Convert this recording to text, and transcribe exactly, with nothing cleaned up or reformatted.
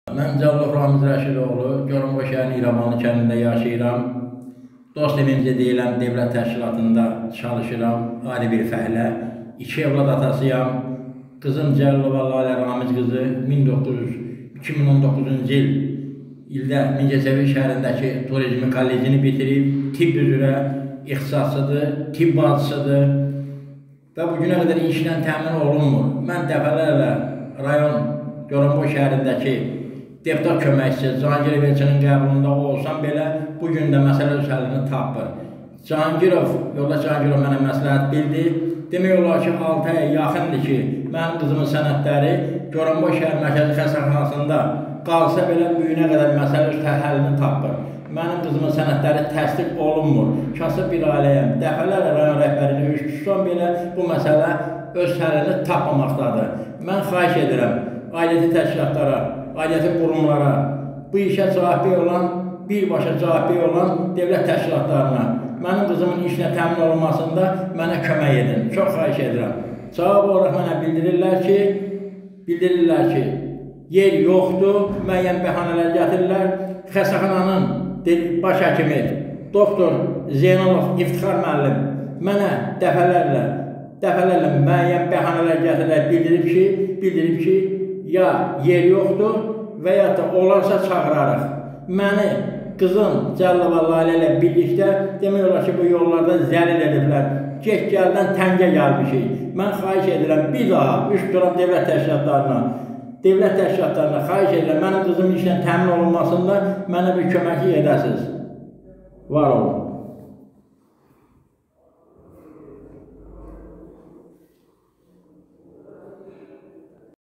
Mən Cəllov Ramiz Rəşidoğlu, Goranboy şəhərinin İrəvanlı kəndində yaşayıram. Dost evimizə deyilən dövlət təşkilatında çalışıram, ayrı bir fəhlə. İki evlad atasıyam. Qızım Cəllova Lalə Ramiz qızı iki min on doqquzuncu il ildə Mingəçevir şəhərindəki turizmi kollecini bitirib, tibb üzrə ixtisasıdır, tibb bacısıdır və bugünə qədər işlə təmin olunmur. Mən dəfələrlə rayon Goranboy şəhərindəki deputat köməkçisi Cahangirov Elçinin qəbulunda olsam belə, bugün də məsələ öz həllini tapır. Cahangirov, yoldaş Cahangirov mənə məsləhət bildi. Demək olar ki, altı aya yaxındır ki, mənim qızımın sənədləri Goranboy şəhər mərkəzi xəstəxanasında qalsa belə bugünə qədər məsələ öz həllini tapır. Mənim qızımın sənədləri təsdiq olunmur. Kasıb bir ailəyəm. Dəfələrlə rayon rəhbərini üç tutsam belə bu məsələ öz həllini tapmamaqdadır. Mən xahiş edirəm ailəti təşkilatlara, ailəti qurumlara, bu işə cavabdeh olan, birbaşa cavabdeh olan dövlət təşkilatlarına, mənim qızımın işlə təmin olunmasında mənə kömək edin. Çox xahiş edirəm. Cavab olaraq mənə bildirirlər ki, bildirirlər ki, yer yoxdur, müəyyən bəhanələr gətirirlər. Xəstəxananın baş həkimi, doktor Zeynalov İftixar müəllim mənə dəfələrlə, dəfələrlə müəyyən bəhanələr gətirirlər, bildirib ki, bildirib ki, ya yer yoxdur və ya da olarsa çağırarıq. Məni qızım Cəllova Lalə ilə birlikdə demək olar ki, bu yollarda zəlil ediblər. Geç gəldən təngə gəlmişik. Mən xahiş edirəm bir daha üç duram dövlət təşkilatlarına, dövlət təşkilatlarına xahiş edirəm, mənim qızımın işlə təmin olunmasında mənə bir köməklik edəsiniz. Var olun.